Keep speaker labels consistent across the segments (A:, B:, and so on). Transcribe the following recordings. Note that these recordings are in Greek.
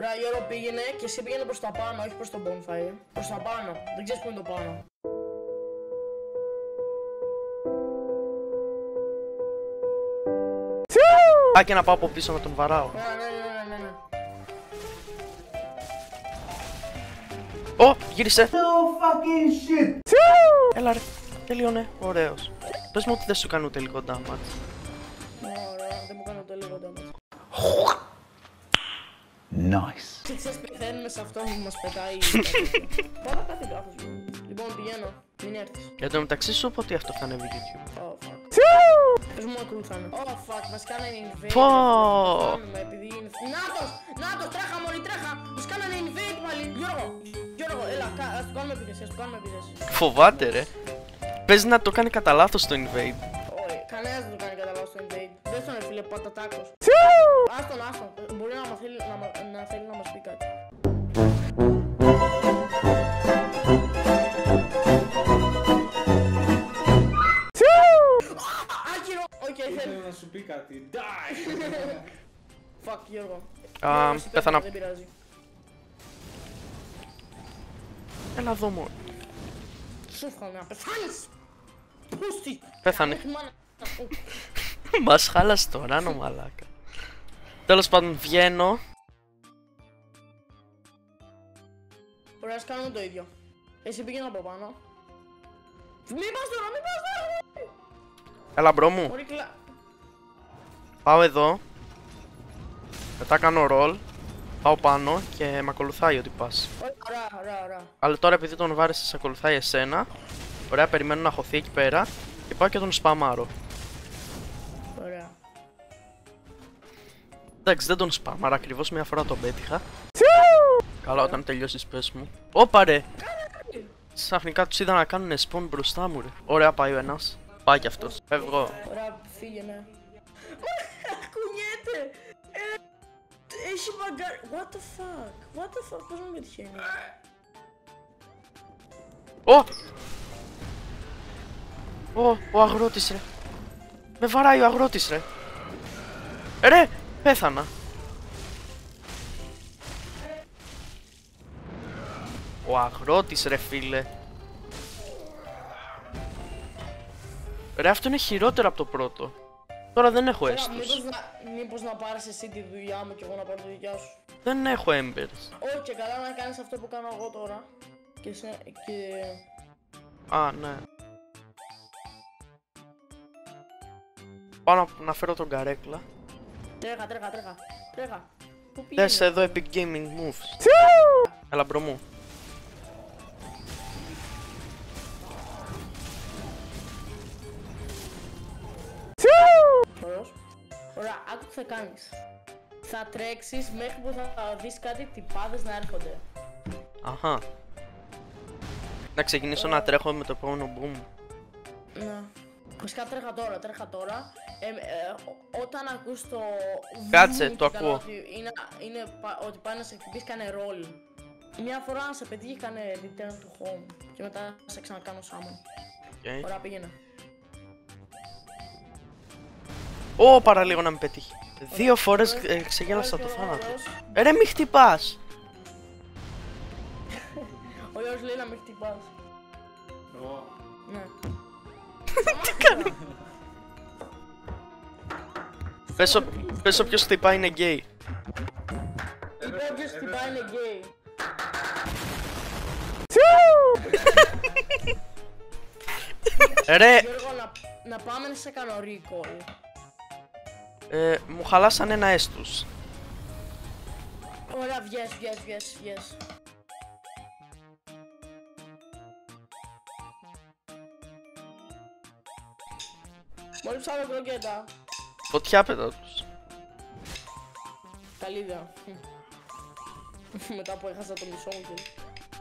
A: Ωραία, Γιώργο πήγαινε και εσύ πήγαινε προς τα πάνω, όχι προς το bonfire. Προς τα πάνω, δεν ξέρεις που είναι το πάνω.
B: Α, και να πάω από πίσω να τον βαράω.
A: Ναι.
B: Ω, γύρισε.
C: No fucking shit.
B: Έλα ρε, τελείωνε, ωραίος. Πες μου ότι δεν σου κάνει ούτε λίγο damage.
A: Ωραία, δεν μου κάνει ούτε λίγο damage.
C: Nice.
A: Ξέρεις πεθαίνουμε σε αυτό που μας πετάει. Πάρα κάτι λάθος μου. Λοιπόν, πηγαίνω, μην έρθεις.
B: Εν τω μεταξύ σου πω ότι αυτό θα ανέβει YouTube.
A: Oh fuck. Πες μου ακολουθάνε. Oh fuck, μας κάνανε invade.
B: Πω.
A: Επειδή είναι... Νάτος, τρέχα μωρή, τρέχα. Μας κάνανε invade πάλι. Γιώργο, έλα, ας του κάνουμε επίθεση,
B: Φοβάται ρε. Παίζει να το κάνει κατά λάθος το invade.
A: Όχι, κανένας δεν το κάνει κατά λάθος το invade. Δεν στον φίλε πατατάκος. Άστον, μπορεί να θέλει να μας πει κάτι. Άκυρο! Οκ, θέλει
C: να σου πει κάτι. Die!
A: Fuck, Γιώργο.
B: Πέθανα.
A: Δεν πειράζει.
B: Έλα εδώ μόνο.
A: Σου εύχομαι να πεθάνεις! Πούστη!
B: Πέθανε. Μας χάλασε το ράνο μαλάκα. Τέλος πάντων βγαίνω.
A: Ωραία, ας κάνουμε το ίδιο. Εσύ πήγαινε από πάνω. Μην πας τώρα!
B: Έλα μπρο μου.
A: Μπορεί κλα...
B: Πάω εδώ. Μετά κάνω roll. Πάω πάνω και με ακολουθάει ό,τι πας.
A: Ωραία.
B: Αλλά τώρα επειδή τον βάρεσε σε ακολουθάει εσένα. Ωραία, περιμένω να χωθεί εκεί πέρα. Και πάω και τον σπαμάρω.
A: Ωραία.
B: Εντάξει, δεν τον σπαμάρα, ακριβώς μια φορά τον πέτυχα. Καλά, όταν τελειώσεις πες μου. Όπα ρε! Ξαφνικά τους είδα να κάνουν spawn μπροστά μου ρε. Ωραία, πάει ο ένας. Πάει κι αυτός. Φεύγω.
A: Ωραία, φύγαινε. Κουνιέται! Έχει μπαγκάρι... What the fuck, πώς μου πετυχαίνει.
B: Ο αγρότης ρε. Με βαράει ο αγρότης ρε. Ρε, πέθανα. Ο αγρότης ρε φίλε. Ρε, αυτό είναι χειρότερο από το πρώτο. Τώρα δεν έχω έστους.
A: Μήπως να πάρεις εσύ τη δουλειά μου και εγώ να πάρω τη δικιά σου.
B: Δεν έχω embers.
A: Όχι, και καλά να κάνεις αυτό που κάνω εγώ τώρα. Και...
B: Α, ναι. Πάω να φέρω τον καρέκλα.
A: Τρέχα. Πού
B: Δες
A: πήγαινε.
B: εδώ Epic Gaming Moves. Έλα μπρο μου.
A: Ωραία, άκου τι θα κάνεις. Θα τρέξεις μέχρι που θα δεις κάτι τυπάδες να έρχονται.
B: Αχα. Να ξεκινήσω να τρέχω με το επόμενο boom.
A: Ναι. Βασικά τρέχα τώρα. Όταν ακούς το...
B: Κάτσε,
A: βοom
B: το
A: και καλά
B: ακούω.
A: ότι ότι πάει να σε χτυπήσει, κάνε roll. Μια φορά να σε πετύχει, κάνε return to home. Και μετά σε ξανακάνω summon.
B: Okay.
A: Ωραία, πήγαινε.
B: Παραλίγο να με πετύχει. 2 φορές ξεγέλασα το θάνατο. Ρε μη χτυπάς.
A: Ο Γιώργος λέει να με χτυπάς. Ναι.
B: Τι κάνει. Πες όποιος χτυπάει είναι γκέι.
A: Όποιος χτυπάει είναι γκέι.
B: Ρε,
A: Γιώργο, να πάμε να σε κάνω recall.
B: μου χαλάσαν ένα έστους.
A: Ωραία, βγες. Μόλις ψάχνω κροκέτα.
B: Φωτιά πέτα τους.
A: Καλή ιδέα. Μετά που έχασα το μισό μου και...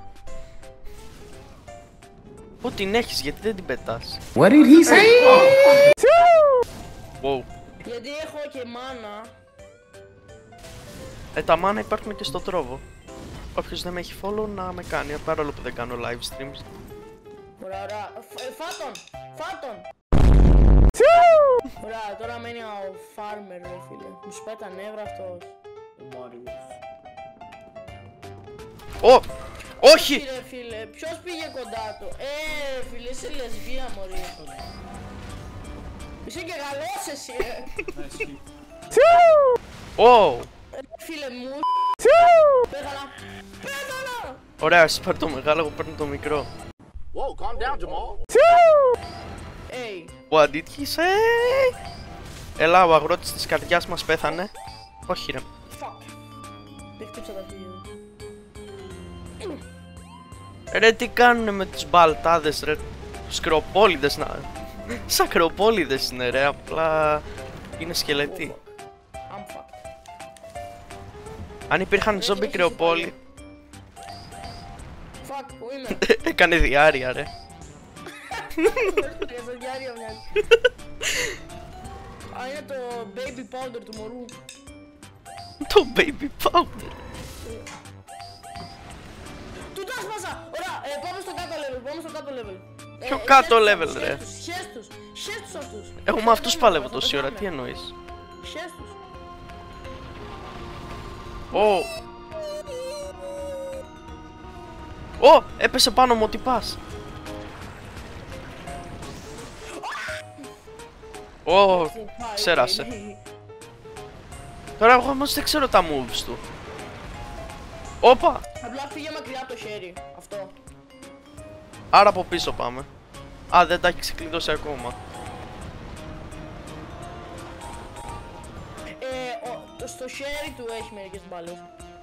B: Πού την έχεις, γιατί δεν την πετάς.
C: What did he say?
B: Wow.
A: Γιατί έχω και μάνα.
B: Τα μάνα υπάρχουν και στο τρόβο. Όποιος δεν με έχει follow να με κάνει, παρόλο που δεν κάνω live streams.
A: Ωραία. Φάτον! Ωραία, τώρα μένει ο farmer ρε φίλε. Μου σπάει τα νεύρα αυτός.
C: Ο Μάριος.
B: Ω! Όχι!
A: Ρε φίλε, ποιος πήγε κοντά του? Φίλε, είσαι λεσβία μωρή. Είσαι και γαλός εσύ,
B: Ω!
A: Φίλε μου. Πέθανα. Πέθανα.
B: Ωραία, εσύ πάρ' το μεγάλο, εγώ παίρνω το μικρό.
D: Whoa, calm down, Jamal.
B: What did he say? Έλα, ο αγρότης της καρδιάς μας πέθανε. Όχι ρε.
A: Fuck. Δεν χτύψα τα χέρια.
B: Ρε τι κάνουνε με τους μπαλτάδες ρε. Τους κρεοπόλιδες να... Σαν κρεοπόλιδες είναι ρε, απλά είναι σκελετοί.
A: I'm fucked.
B: Αν υπήρχαν ζόμπι κρεοπόλοι...
A: Fuck, πού είμαι?
B: Έκανε διάρρεια ρε.
A: Για διάρκεια μοιάζει. Α, είναι το baby powder του μωρού.
B: Το baby powder.
A: Του τα σπάσα! Ωραία, πάμε στο κάτω level, πάμε στο κάτω level.
B: Ποιο κάτω level ρε?
A: Χες τους αυτούς.
B: Εγώ με αυτούς παλεύω τόση ώρα, τι εννοείς?
A: Χες τους.
B: Ω! Ω! Έπεσε πάνω μου ο τυπάς. Ω! Ξέρασε. Τώρα εγώ όμως δεν ξέρω τα moves του. Όπα!
A: Απλά φύγε μακριά από το χέρι, αυτό.
B: Άρα από πίσω πάμε. Α, δεν τα έχει ξεκλειδώσει ακόμα.
A: Στο χέρι του έχει μερικές μπάλες.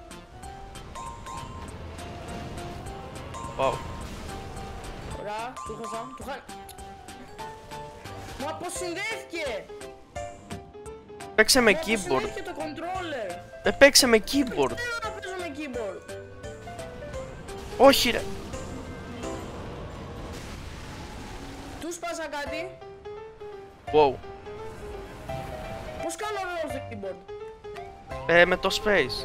B: Wow.
A: Ωραία, του χάσα, του χάνει. Μα πως συνδέθηκε!
B: Παίξε με
A: Πως
B: keyboard.
A: συνδέθηκε το controller.
B: Παίξε με keyboard.
A: Θέλω να παίζω με keyboard.
B: Όχι ρε.
A: Του σπάσα κάτι.
B: Wow.
A: Πώς κάνω ρόλο στο keyboard?
B: Με το space.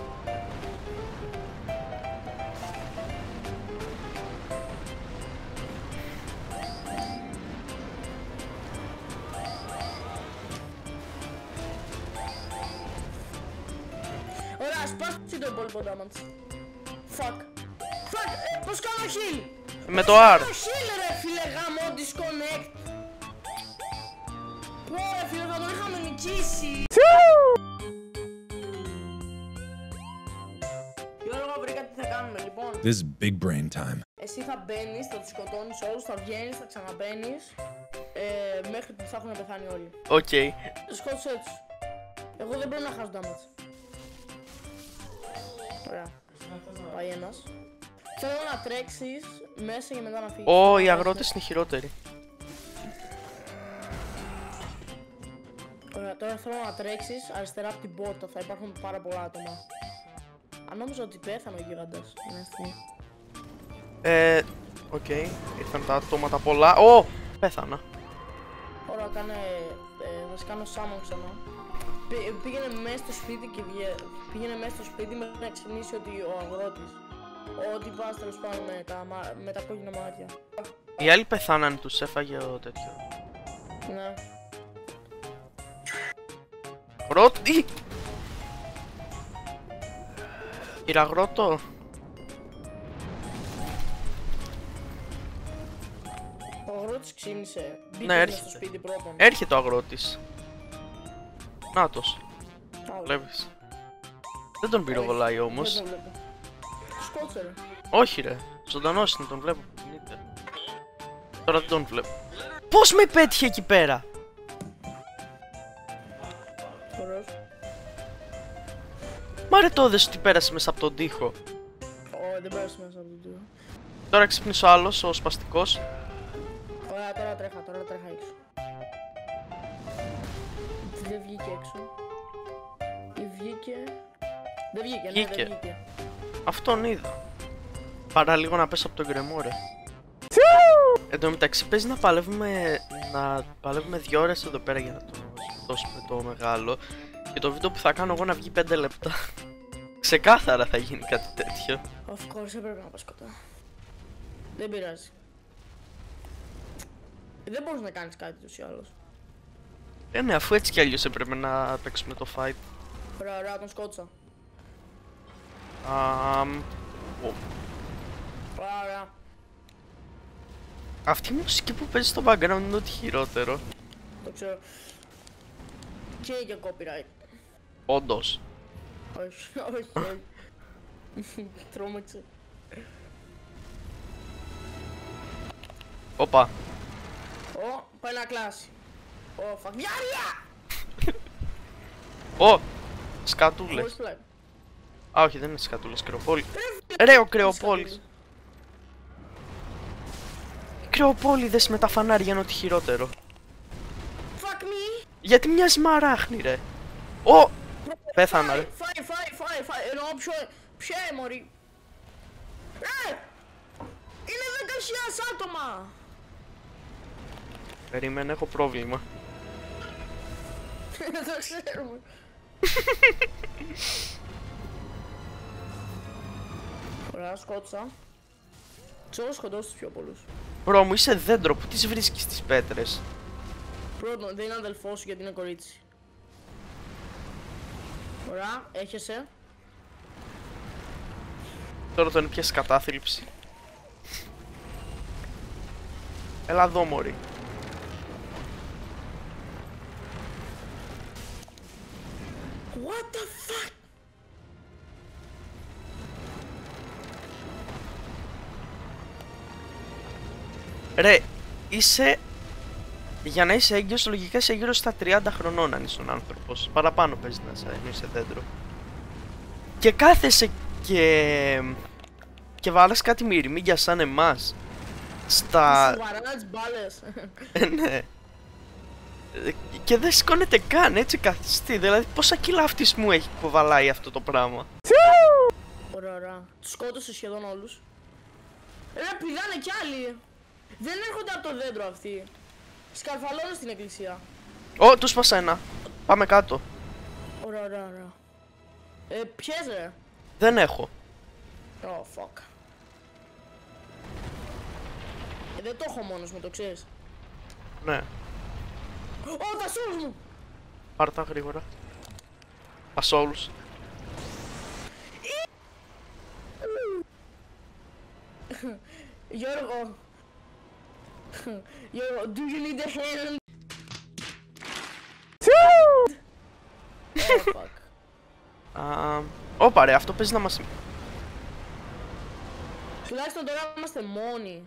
A: Ωραία, σπάστε το υπόλοιπο damage. Fuck. Fuck, πώς κάνω heal?
B: Με το R.
A: Πώς κάνω heal ρε φίλε γάμο, disconnect. Πω ρε φίλε, θα τον είχαμε νικήσει. Γιώργο, βρήκα τι θα κάνουμε λοιπόν.
E: This is big brain time.
A: Εσύ θα μπαίνεις, θα τους σκοτώνεις όλους, θα βγαίνεις, θα ξαναμπαίνεις μέχρι που θα έχουν πεθάνει όλοι.
B: Οκ.
A: Σκότωσέ τους. Εγώ δεν πρέπει να χάσω damage. Ωραία. Πάει ένας. Θέλω να τρέξεις μέσα και μετά να φύγεις.
B: Ω, οι αγρότες είναι χειρότεροι.
A: Ωραία, τώρα θέλω να τρέξεις αριστερά από την πόρτα. Θα υπάρχουν πάρα πολλά άτομα. Αν νόμιζα ότι πέθανε ο γίγαντας. Μια στιγμή.
B: Οκ. Ήρθαν τα άτομα τα πολλά. Ω! Πέθανα.
A: Ωραία, κάνε. Θα σε κάνω summon ξανά. Πήγαινε μέσα στο σπίτι και πήγαινε μέσα στο σπίτι μέχρι να ξυπνήσει ότι ο αγρότης. Ό,τι πας τέλος πάντων με τα κόκκινα μάτια.
B: Οι άλλοι πεθάναν, τους έφαγε ο τέτοιο.
A: Ναι.
B: Αγρότη! Κύριε αγρότο.
A: Ο αγρότης ξύπνησε. Μπήκε
B: Ναι,
A: μέσα
B: έρχεται.
A: στο σπίτι πρώτον.
B: Έρχεται ο αγρότης. Νάτος.
A: Άλλο.
B: Βλέπεις. Δεν τον πυροβολάει όμως.
A: Δεν τον βλέπω. Σκότσε ρε.
B: Όχι ρε. Ζωντανός είναι, τον βλέπω που κινείται. Τώρα δεν τον βλέπω. Πώς με πέτυχε εκεί πέρα?
A: Ωραίος.
B: Μα ρε το είδες ότι πέρασε μέσα από τον τοίχο.
A: Δεν πέρασε μέσα από τον τοίχο.
B: Τώρα ξύπνησε ο άλλος, ο σπαστικός.
A: Ωραία, τώρα τρέχα έξω. Δεν βγήκε έξω. Ή βγήκε. Δεν βγήκε, ναι,
B: Βγήκε.
A: δεν βγήκε.
B: Αυτόν είδα. Παρά λίγο να πέσω από τον γκρεμό ρε. Εν τω μεταξύ παίζει να παλεύουμε 2 ώρες εδώ πέρα για να το σκοτώσουμε το μεγάλο. Και το βίντεο που θα κάνω εγώ να βγει 5 λεπτά. Ξεκάθαρα θα γίνει κάτι τέτοιο.
A: Of course, έπρεπε να πας κοντά. Δεν πειράζει. Δεν μπορείς να κάνεις κάτι τους ή άλλως.
B: Ναι, αφού έτσι κι αλλιώς έπρεπε να παίξουμε το fight.
A: Ωραία, τον σκότωσα. Ωραία.
B: Αυτή η μουσική που παίζει στο background είναι ό,τι χειρότερο.
A: Το ξέρω. Και για copyright.
B: Όντως.
A: Όχι, όχι, όχι. Τρόμαξε.
B: Όπα.
A: Ω, πάει να κλάσει. Ω, φαγιάρια!
B: Ω! Σκατούλες.
A: Χωρίς πλάι.
B: Α, όχι, δεν είναι σκατούλες, κρεοπόλη. Ρε, ο κρεοπόλης. Οι κρεοπόλιδες με τα φανάρια είναι ό,τι χειρότερο.
A: Fuck me!
B: Γιατί μοιάζει μαράχνη, ρε. Ω! Πέθανα, ρε.
A: Φάει, εννοώ ποιο μωρή. Είναι 10.000 άτομα!
B: Περίμενε, έχω πρόβλημα.
A: Δεν το ξέρουμε. Ωραία, σκότωσα. Ξέρω σκοτώσει τους πιο πολλούς.
B: Μπρο μου, είσαι δέντρο, που τις βρίσκεις στις πέτρες?
A: Πρώτον, δεν είναι αδελφός σου γιατί είναι κορίτσι. Ωραία, έχεσαι.
B: Τώρα τον πιάσεις κατάθλιψη. Έλα εδώ, μωρή.
A: What the fuck?
B: Ρε, είσαι... Για να είσαι έγκυος, λογικά είσαι γύρω στα 30 χρονών αν είσαι ο άνθρωπος. Παραπάνω παίζει να είσαι δέντρο. Και κάθεσαι και βάλες κάτι μυρμήγκια σαν εμάς. Στα...
A: Σοβαρά τις μπάλες.
B: Ναι. Και δεν σηκώνεται καν, έτσι καθιστή. Δηλαδή πόσα κιλά αυτισμού έχει που βαλάει αυτό το πράγμα.
A: Ωραία, ωραία. Τους σκότωσε σχεδόν όλους. Ρε, πηδάνε κι άλλοι. Δεν έρχονται από το δέντρο αυτοί. Σκαρφαλώνουν στην εκκλησία.
B: Ω, του σπάσα ένα. Πάμε κάτω.
A: Ωραία, ωραία, ωραία. Ποιες ρε?
B: Δεν έχω.
A: Oh, fuck. Δεν το έχω μόνος μου, το ξέρεις.
B: Ναι.
A: Ω, τα σούλους μου!
B: Πάρ' τα γρήγορα. Ασόλους.
A: Γιώργο. Γιώργο, do you need a hand? Oh, fuck.
B: Ωπα ρε, αυτό παίζει να μας...
A: Τουλάχιστον τώρα είμαστε μόνοι.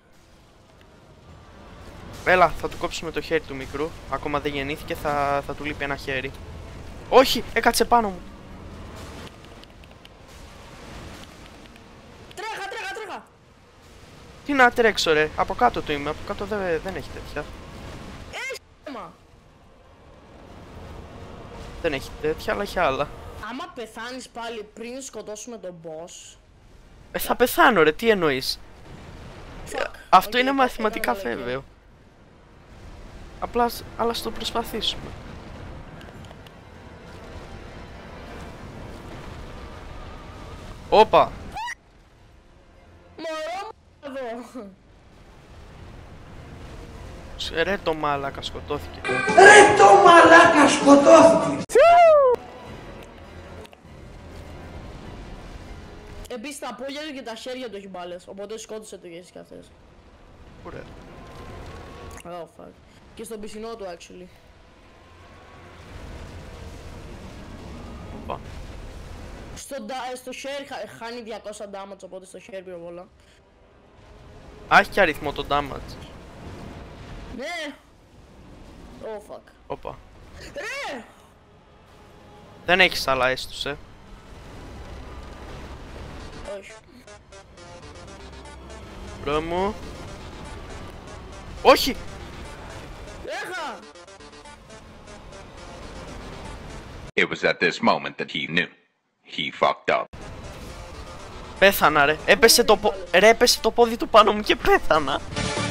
B: Έλα, θα του κόψουμε το χέρι του μικρού. Ακόμα δεν γεννήθηκε, θα του λείπει ένα χέρι. Όχι, έκατσε πάνω μου.
A: Τρέχα, τρέχα, τρέχα!
B: Τι να τρέξω ρε, από κάτω το είμαι, από κάτω δεν έχει τέτοια.
A: Έχει θέμα!
B: Δεν έχει τέτοια, αλλά έχει άλλα.
A: Άμα πεθάνεις πάλι πριν σκοτώσουμε τον boss...
B: Θα πεθάνω ρε, τι εννοείς?
A: Fuck.
B: Αυτό
A: Okay,
B: είναι μαθηματικά
A: έκανα λογική.
B: βέβαιο. Απλά, αλλά στο προσπαθήσουμε. Όπα!
A: Μωρό μου εδώ!
B: Ρε το μάλακα σκοτώθηκε.
C: Ρε το μαλάκα σκοτώθηκε.
A: Επίσης τα πόδια του και τα χέρια του έχει μπάλες, οπότε σκότωσε το γέσι καθές.
B: Ωραία.
A: Oh fuck. Και στον πισινό του actually.
B: Όπα.
A: Στο share χάνει 200 damage, οπότε στο share πήρε πολλά.
B: Α, έχει και αριθμό το damage.
A: Ναι! Oh fuck.
B: Όπα.
A: Ρε!
B: Δεν έχεις άλλα έστους,
A: Όχι.
B: Μπρο μου. Όχι!
A: Έχα!
E: It was at this moment that he knew. He fucked up.
B: Πέθανα ρε. Έπεσε το πόδι του πάνω μου και πέθανα.